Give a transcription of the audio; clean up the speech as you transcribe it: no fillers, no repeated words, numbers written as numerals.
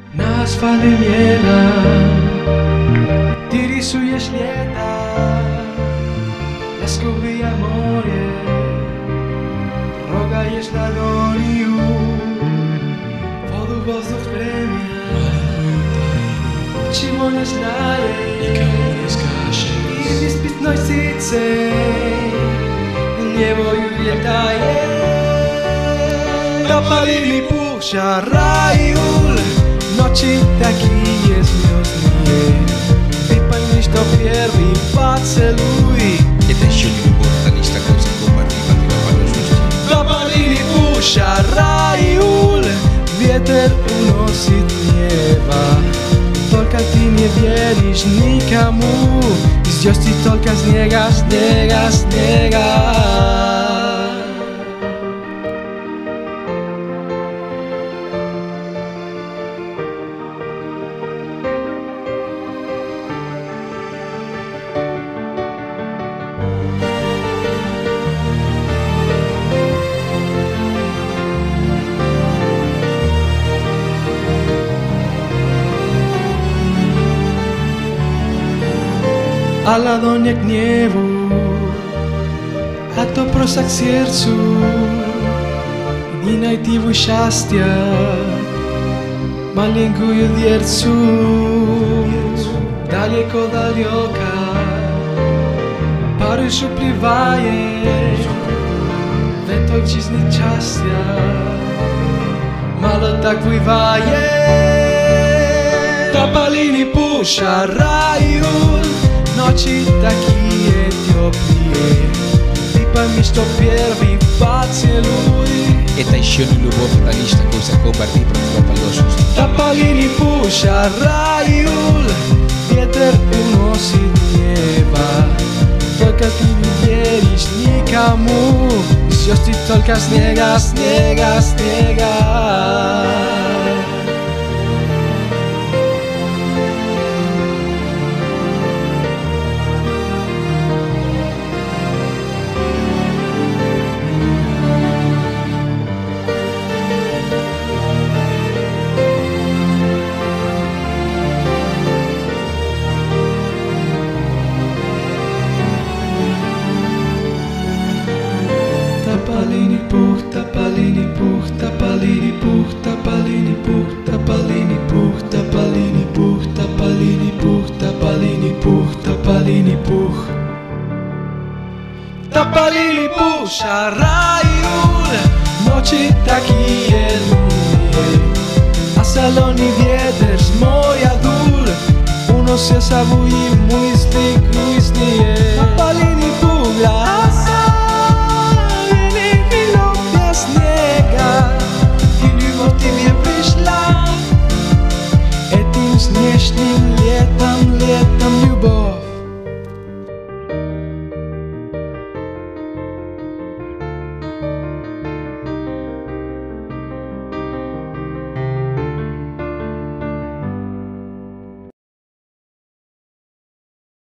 Nas fali mjena, ti risuješ ljeta, laskovi amore, rogaješ ladoniju, vodu vozduh spremlja, čimo ne znaje, nikamo ne skaže, i v ispitnoj sice, njevoj uvjetaje, tapalini puša rajul, noći takije звездные, ты пойми, что первый поцелуй это еще не любовь, это лишь такой закупорный положительный. Tapalini puša rajul, vjetar unosit neba, только ты не веришь никому, ждешь ты только снега, снега, снега. A ladonje gnjevu, a to prosak srcu, i najdivu šastja, malenkuju djercu, daleko daljoka, Paryż upliwaje, vetojčizni častja, malo tak vujvaje, Tapalini puša rajul, noći takije теплые, ты пойми, что первый поцелуй это еще не любовь, это лишь такой закупорный противоположность. Tapalini puša rajul, vjetar unosit neba, только ты не веришь никому, ждешь ты только снега, снега, снега. Tapalini puch, tapalini puch, tapalini puch, tapalini puch, tapalini puch, tapalini puch, tapalini puch, tapalini puch, tapalini puch. Tapalini puša rajul, noći takije lune, a saloni vjetar s moja dul, unosio savu i misli